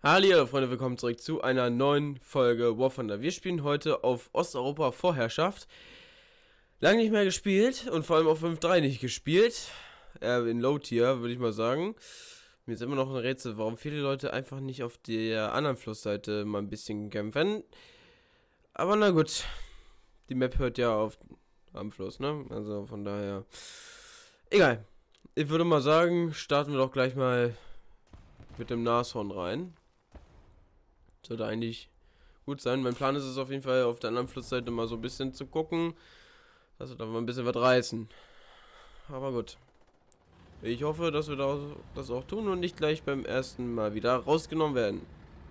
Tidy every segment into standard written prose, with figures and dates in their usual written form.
Hallo Freunde, willkommen zurück zu einer neuen Folge War Thunder. Wir spielen heute auf Osteuropa Vorherrschaft. Lange nicht mehr gespielt und vor allem auf 5.3 nicht gespielt. In Low Tier, würde ich mal sagen. Mir ist immer noch ein Rätsel, warum viele Leute einfach nicht auf der anderen Flussseite mal ein bisschen kämpfen. Aber na gut, die Map hört ja auf am Fluss, ne? Also von daher, egal. Ich würde mal sagen, starten wir doch gleich mal mit dem Nashorn rein. Sollte eigentlich gut sein. Mein Plan ist es auf jeden Fall, auf der anderen Flussseite mal so ein bisschen zu gucken, dass wir da mal ein bisschen was reißen. Aber gut. Ich hoffe, dass wir das auch tun und nicht gleich beim ersten Mal wieder rausgenommen werden.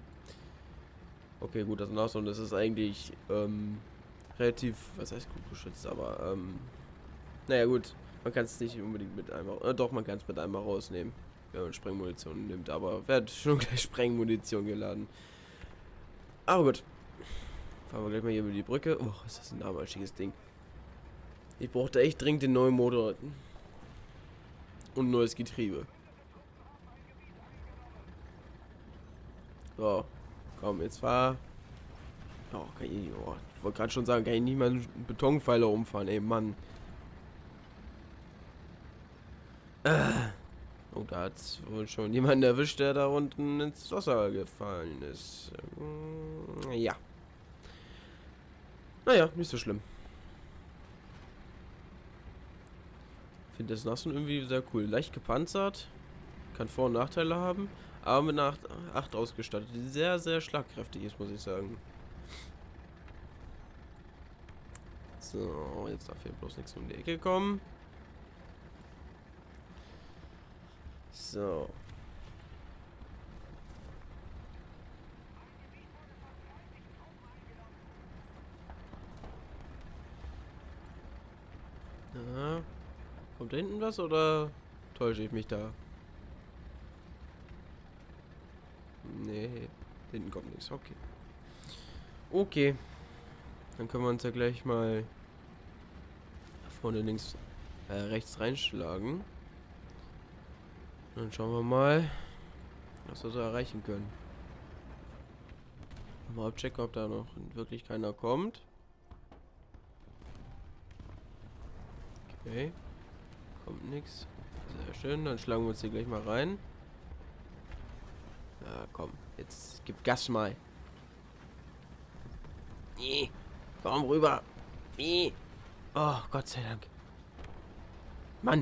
Okay, gut, das Nashorn, das ist eigentlich relativ, was heißt gut geschützt, aber naja gut, man kann es nicht unbedingt mit einmal, doch, man kann es mit einmal rausnehmen, wenn man Sprengmunition nimmt, aber wer hat schon gleich Sprengmunition geladen? Aber gut. Fahren wir gleich mal hier über die Brücke. Oh, ist das ein abartiges Ding. Ich brauchte echt dringend den neuen Motor. Und ein neues Getriebe. So. Komm, jetzt fahr. Oh, kann ich, oh, ich wollte gerade schon sagen, kann ich nicht mal einen Betonpfeiler umfahren, ey, Mann. Oh, da hat es wohl schon jemanden erwischt, der da unten ins Wasser gefallen ist. Ja. Naja, nicht so schlimm. Ich finde das Nashorn irgendwie sehr cool. Leicht gepanzert. Kann Vor- und Nachteile haben. Aber mit einer 8 ausgestattet. Die sehr, sehr schlagkräftig ist, muss ich sagen. So, jetzt darf hier bloß nichts um die Ecke kommen. So. Ja. Kommt da hinten was oder täusche ich mich da? Nee, hinten kommt nichts. Okay. Okay. Dann können wir uns ja gleich mal vorne links, rechts reinschlagen. Dann schauen wir mal, was wir so erreichen können. Mal abchecken, ob da noch wirklich keiner kommt. Okay. Kommt nichts. Sehr schön, dann schlagen wir uns hier gleich mal rein. Ja, komm. Jetzt gib Gas mal. Nee. Komm rüber. Nee. Oh, Gott sei Dank. Mann.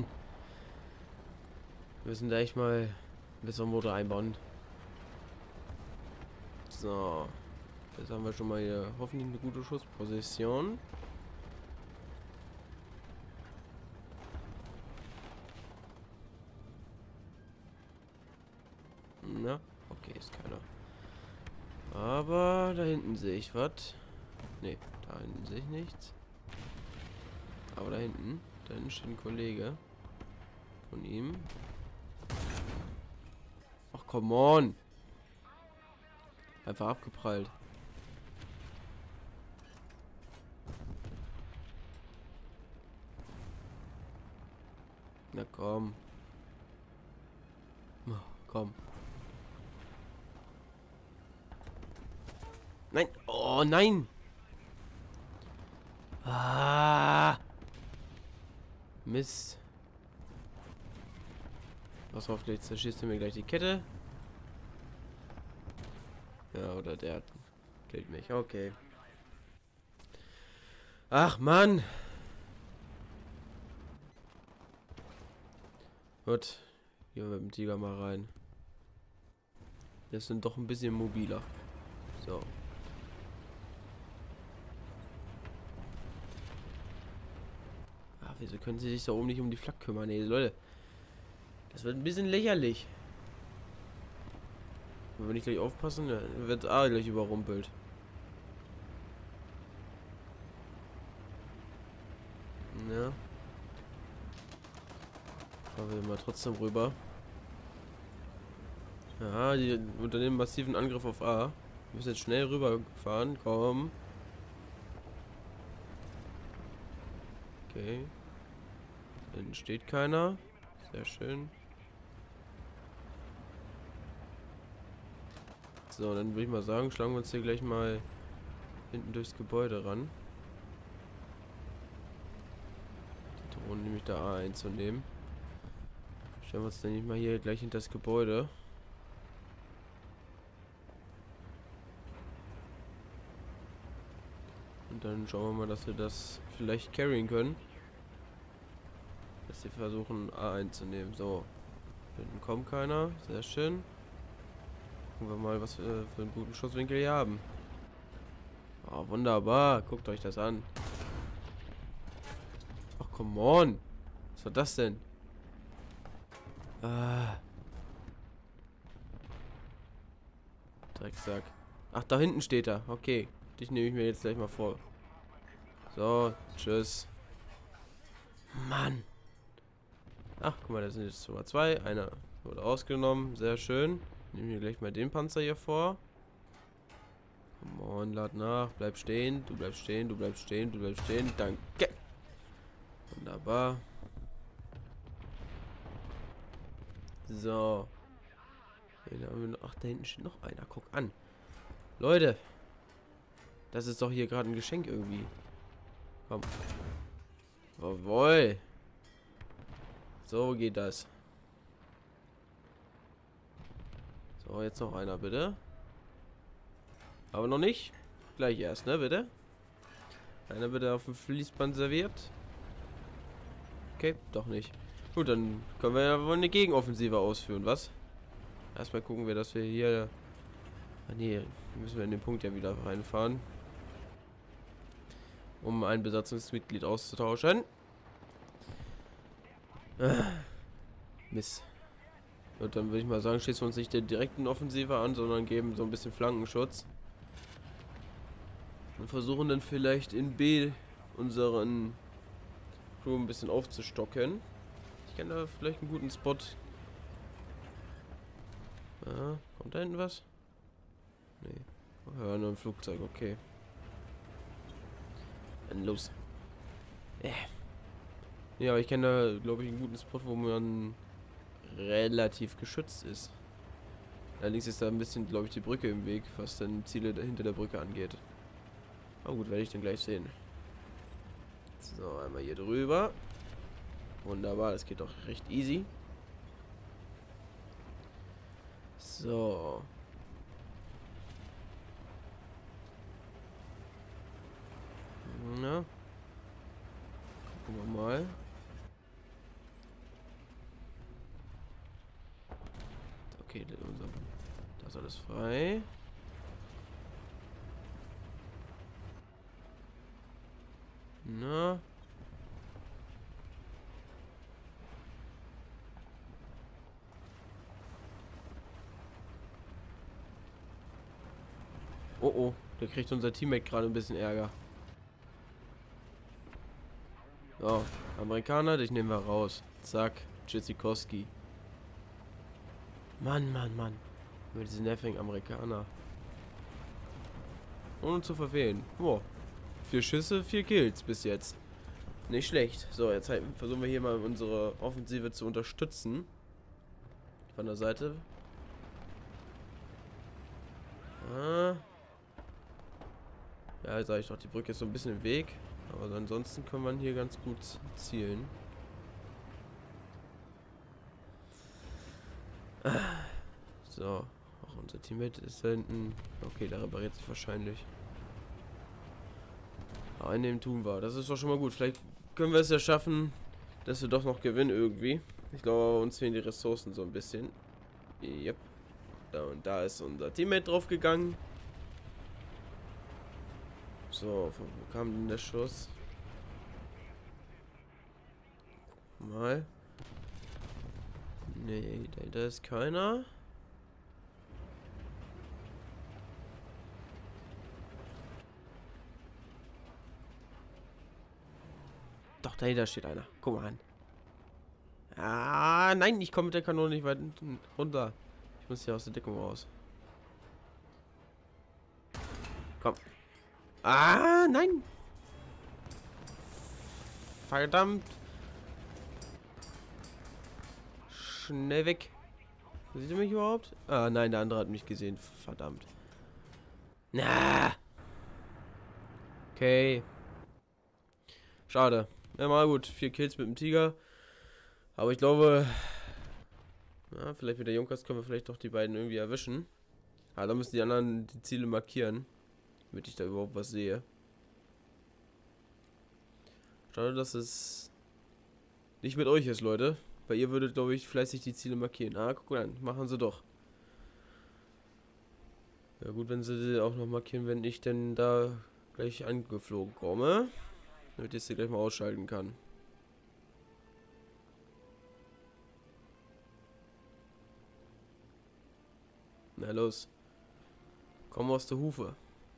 Wir müssen da echt mal ein bisschen Motor einbauen. So. Jetzt haben wir schon mal hier hoffentlich eine gute Schussposition. Na, okay, ist keiner. Aber da hinten sehe ich was. Ne, da hinten sehe ich nichts. Aber da hinten steht ein Kollege von ihm. Ach, come on. Einfach abgeprallt. Na komm. Oh, komm. Nein. Oh, nein. Ah. Mist. Was hoffentlich zerschießt du mir gleich die Kette. Ja, oder der killt mich. Okay. Ach, Mann. Gut. Gehen wir mit dem Tiger mal rein. Das sind doch ein bisschen mobiler. So. Ach, wieso können sie sich da oben nicht um die Flak kümmern? Nee, Leute. Das wird ein bisschen lächerlich. Wenn wir nicht gleich aufpassen, dann wird A gleich überrumpelt. Ja. Schauen wir mal trotzdem rüber. Ja, die unternehmen massiven Angriff auf A. Wir müssen jetzt schnell rüberfahren. Komm. Okay. Da hinten steht keiner. Sehr schön. So, dann würde ich mal sagen, schlagen wir uns hier gleich mal hinten durchs Gebäude ran. Die Drohne nämlich da A einzunehmen. Stellen wir uns dann nicht mal hier gleich hinter das Gebäude. Und dann schauen wir mal, dass wir das vielleicht carryen können. Dass sie versuchen A einzunehmen. So. Hinten kommt keiner. Sehr schön. Gucken wir mal, was wir für einen guten Schusswinkel hier haben. Oh, wunderbar. Guckt euch das an. Ach, come on. Was war das denn? Ah. Drecksack. Ach, da hinten steht er. Okay. Dich nehme ich mir jetzt gleich mal vor. So, tschüss. Mann. Ach, guck mal, da sind jetzt schon mal 2. Einer wurde ausgenommen. Sehr schön. Nehmen wir gleich mal den Panzer hier vor. Come on, lad nach. Bleib stehen. Du bleibst stehen. Du bleibst stehen. Du bleibst stehen. Danke. Wunderbar. So. Hier haben wir noch, ach, da hinten steht noch einer. Guck an. Leute. Das ist doch hier gerade ein Geschenk irgendwie. Komm. Jawohl. So geht das. So, jetzt noch einer, bitte. Aber noch nicht. Gleich erst, ne, bitte. Einer bitte auf dem Fließband serviert. Okay, doch nicht. Gut, dann können wir ja wohl eine Gegenoffensive ausführen, was? Erstmal gucken wir, dass wir hier... Ah, nee, müssen wir in den Punkt ja wieder reinfahren. Um ein Besatzungsmitglied auszutauschen. Mist. Und dann würde ich mal sagen, schließen wir uns nicht der direkten Offensive an, sondern geben so ein bisschen Flankenschutz. Und versuchen dann vielleicht in B unseren Crew ein bisschen aufzustocken. Ich kenne da vielleicht einen guten Spot. Ja, kommt da hinten was? Nee. Ja, nur ein Flugzeug, okay. Dann los. Ja, aber ich kenne da, glaube ich, einen guten Spot, wo man relativ geschützt ist. Allerdings ist da ein bisschen, glaube ich, die Brücke im Weg, was dann Ziele hinter der Brücke angeht. Aber gut, werde ich dann gleich sehen. So, einmal hier drüber. Wunderbar, das geht doch recht easy. So. Na. Gucken wir mal. Okay, das ist alles frei. Na. Oh oh, da kriegt unser Teammate gerade ein bisschen Ärger. So, Amerikaner, dich nehmen wir raus. Zack, Tschüssikowski. Mann, Mann, Mann. Mit diesen nervigen Amerikaner. Ohne zu verfehlen. Boah. 4 Schüsse, 4 Kills bis jetzt. Nicht schlecht. So, jetzt versuchen wir hier mal unsere Offensive zu unterstützen. Von der Seite. Ah. Ja, sag ich doch, die Brücke ist so ein bisschen im Weg. Aber ansonsten kann man hier ganz gut zielen. So. Auch unser Teammate ist da hinten. Okay, der repariert sich wahrscheinlich. Einnehmen tun wir. Das ist doch schon mal gut. Vielleicht können wir es ja schaffen, dass wir doch noch gewinnen irgendwie. Ich glaube, uns fehlen die Ressourcen so ein bisschen. Yep. Da und da ist unser Teammate drauf gegangen. So, von wo kam denn der Schuss? Mal. Nee, da ist keiner. Doch, dahinter steht einer. Guck mal an. Ah, nein, ich komme mit der Kanone nicht weit runter. Ich muss hier aus der Deckung raus. Komm. Ah, nein. Verdammt. Schnell weg. Sieht er mich überhaupt? Ah, nein, der andere hat mich gesehen. Verdammt. Na. Okay. Schade. Ja, mal gut. 4 Kills mit dem Tiger. Aber ich glaube, ja, vielleicht mit der Junkers können wir vielleicht doch die beiden irgendwie erwischen. Aber da müssen die anderen die Ziele markieren, damit ich da überhaupt was sehe. Schade, dass es nicht mit euch ist, Leute. Bei ihr würdet, glaube ich, fleißig die Ziele markieren. Ah, guck mal an. Machen sie doch. Ja gut, wenn sie die auch noch markieren, wenn ich denn da gleich angeflogen komme. Damit ich sie gleich mal ausschalten kann. Na los. Komm aus der Hufe.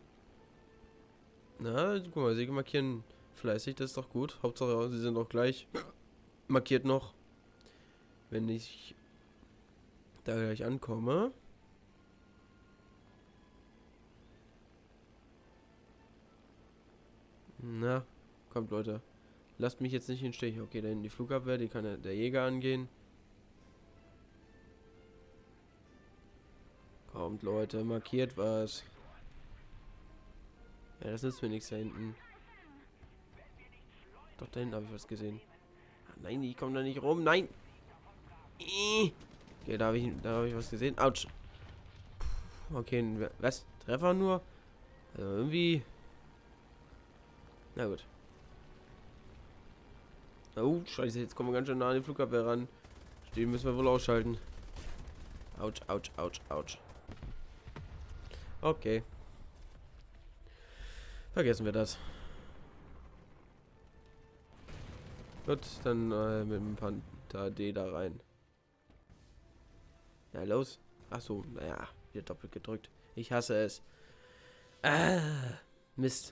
Na, guck mal, sie markieren fleißig, das ist doch gut. Hauptsache, sie sind auch gleich markiert noch. Wenn ich da gleich ankomme. Na, kommt Leute. Lasst mich jetzt nicht in den Stich. Okay, da hinten die Flugabwehr, die kann der Jäger angehen. Kommt Leute, markiert was. Ja, das nützt mir nichts da hinten. Doch, da hinten habe ich was gesehen. Ah, nein, ich komme da nicht rum. Nein! Okay, da habe ich was gesehen. Autsch. Okay, was? Treffer nur? Also irgendwie... Na gut. Oh, scheiße, jetzt kommen wir ganz schön nah an die Flugabwehr ran. Den müssen wir wohl ausschalten. Autsch, autsch, autsch, autsch. Okay. Vergessen wir das. Gut, dann mit dem Panther D da rein. Na los. Achso, naja, wieder doppelt gedrückt. Ich hasse es. Ah, Mist.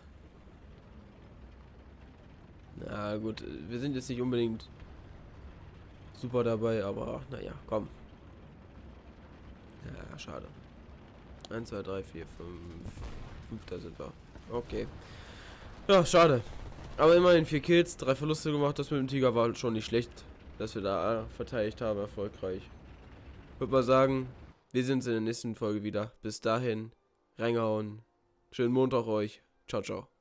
Na gut, wir sind jetzt nicht unbedingt super dabei, aber naja, komm. Ja, schade. 1, 2, 3, 4, 5. 5, da sind wir. Okay. Ja, schade. Aber immerhin 4 Kills, 3 Verluste gemacht. Das mit dem Tiger war schon nicht schlecht, dass wir da verteidigt haben, erfolgreich. Ich würde mal sagen, wir sehen uns in der nächsten Folge wieder. Bis dahin, reingehauen. Schönen Montag euch. Ciao, ciao.